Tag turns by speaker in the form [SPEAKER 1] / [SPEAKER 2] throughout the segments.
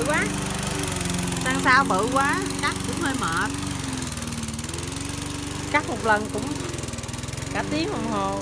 [SPEAKER 1] quá. Sang sao bự quá, cắt cũng hơi mệt. Cắt một lần cũng cả tiếng đồng hồ.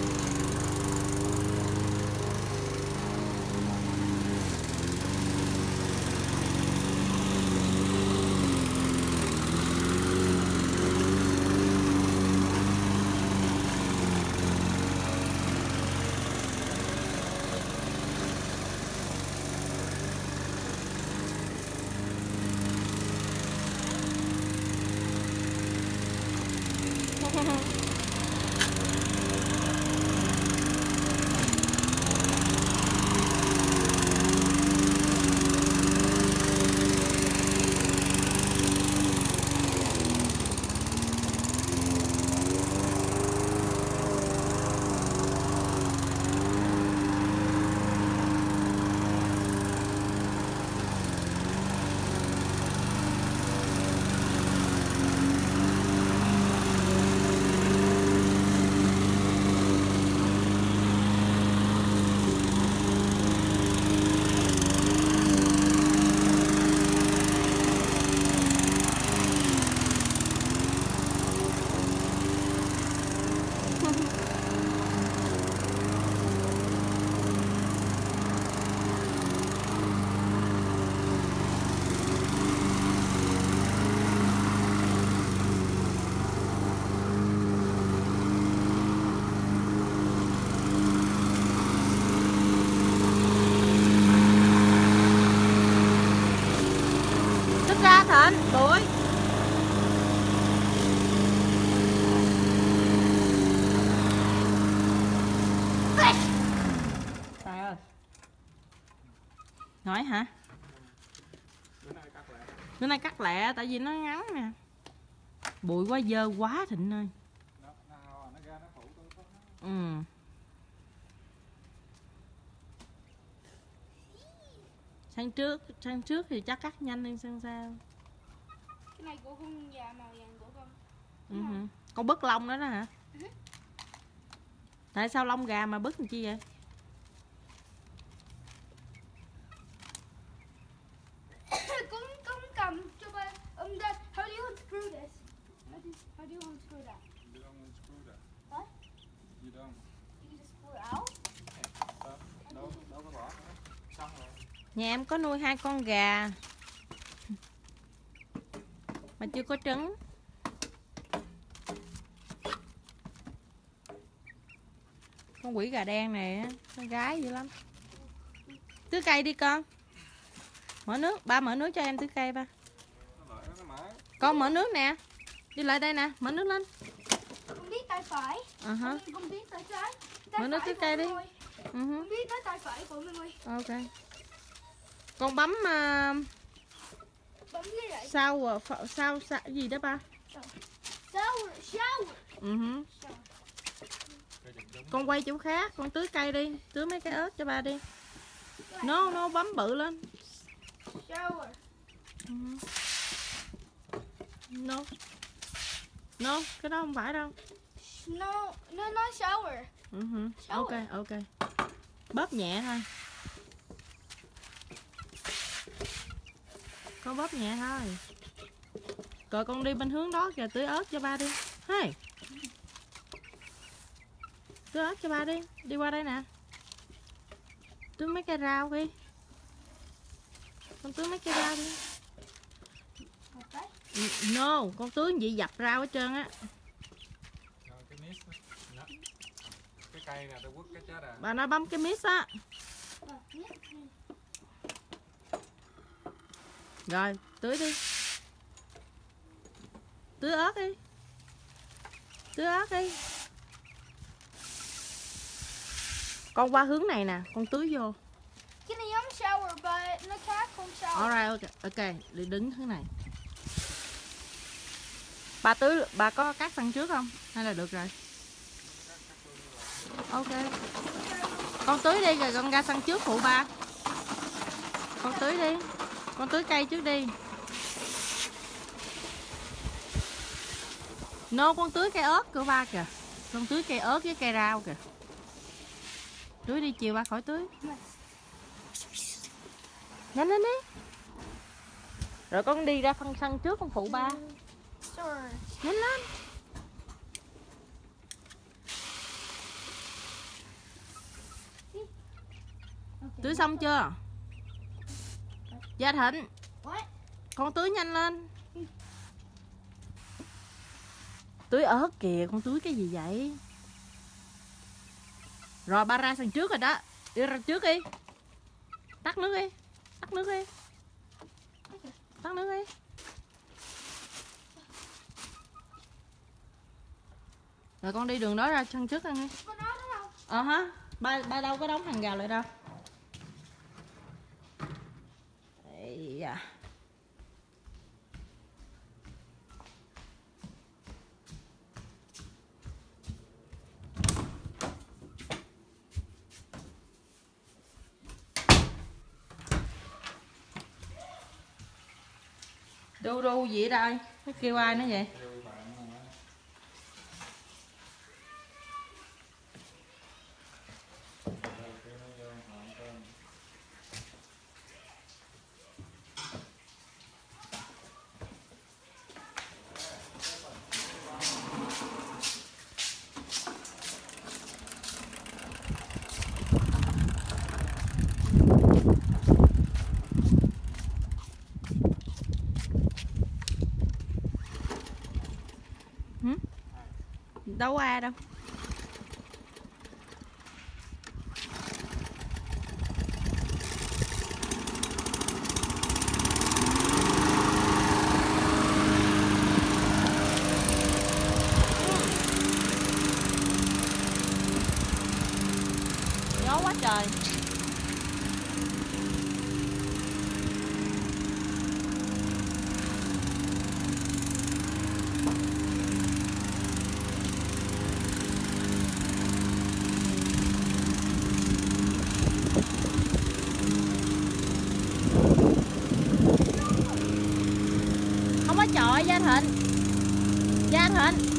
[SPEAKER 1] Ra Thịnh, đuổi. Trời ơi. Nói hả? Bữa nay cắt lẹ tại vì nó ngắn nè. Bụi quá dơ quá Thịnh ơi. Ừ. Sang trước thì chắc cắt nhanh hơn sang sau.
[SPEAKER 2] Cái này của con già màu vàng của con.
[SPEAKER 1] Con bứt lông đó đó hả? Tại sao lông gà mà bứt làm chi vậy?
[SPEAKER 2] Con cầm cho ba. Dad, how do you unscrew this? How do you unscrew that?
[SPEAKER 3] You don't unscrew that.
[SPEAKER 2] What?
[SPEAKER 3] You don't.
[SPEAKER 2] You just pull it out?
[SPEAKER 3] Đâu có bỏ nữa. Xong rồi.
[SPEAKER 1] Nhà em có nuôi 2 con gà mà chưa có trứng. Con quỷ gà đen này con gái dữ lắm. Tưới cây đi con. Mở nước, ba mở nước cho em tưới cây ba. Con mở nước nè. Đi lại đây nè, mở nước lên.
[SPEAKER 2] Con biết tay phải. Con biết tay trái.
[SPEAKER 1] Mở nước tưới cây đi.
[SPEAKER 2] Con biết tới tay phải của mình ơi.
[SPEAKER 1] Ok. Con bấm
[SPEAKER 2] Bấm cái này.
[SPEAKER 1] sao gì đó ba?
[SPEAKER 2] Shower.
[SPEAKER 1] Con quay chỗ khác, con tưới cây đi, tưới mấy cái ớt cho ba đi. No, bấm bự lên.
[SPEAKER 2] Shower.
[SPEAKER 1] No, cái đó không phải đâu.
[SPEAKER 2] No, shower.
[SPEAKER 1] Ok. Bóp nhẹ thôi. Con bóp nhẹ thôi. Rồi con đi bên hướng đó kìa, tưới ớt cho ba đi. Hey. Tưới ớt cho ba đi. Đi qua đây nè. Tưới mấy cây rau đi. Con tưới mấy cây rau đi. No, con tưới gì dập rau hết trơn á.
[SPEAKER 3] Cái cây nè, tao quất cái chết à.
[SPEAKER 1] Bà nói bấm cái mix á. Rồi, tưới đi. Tưới ớt đi. Tưới ớt đi. Con qua hướng này nè, con tưới vô.
[SPEAKER 2] Cái này giống shower but nó khác không shower.
[SPEAKER 1] Alright, ok, đi đứng thế này. Bà có cắt phần trước không? Hay là được rồi? Ok. Con tưới đi rồi con ra sân trước phụ ba. Con tưới đi. Con tưới cây trước đi. No, con tưới cây ớt của ba kìa. Con tưới cây ớt với cây rau kìa. Tưới đi, chiều ba khỏi tưới. Nhanh lên đi. Rồi con đi ra phân sân trước con phụ ba.
[SPEAKER 2] Sure.
[SPEAKER 1] Nhanh lên. Tưới xong chưa? Gia Thịnh,
[SPEAKER 2] What?
[SPEAKER 1] con tưới nhanh lên. Tưới ớt kìa, con tưới cái gì vậy? Rồi ba ra sân trước rồi đó. Đi ra trước đi. Tắt nước đi. Tắt nước đi. Tắt nước đi. Rồi con đi đường đó ra sân trước ăn đi.
[SPEAKER 2] Con nói đó không?
[SPEAKER 1] Hả? Ba đâu có đóng hàng rào lại đâu. Đây à. Đu đu gì ở đây? Nó kêu ai nữa vậy? Đâu có ai đâu. Gió quá trời. Không có chọi Gia Thịnh. Gia Thịnh.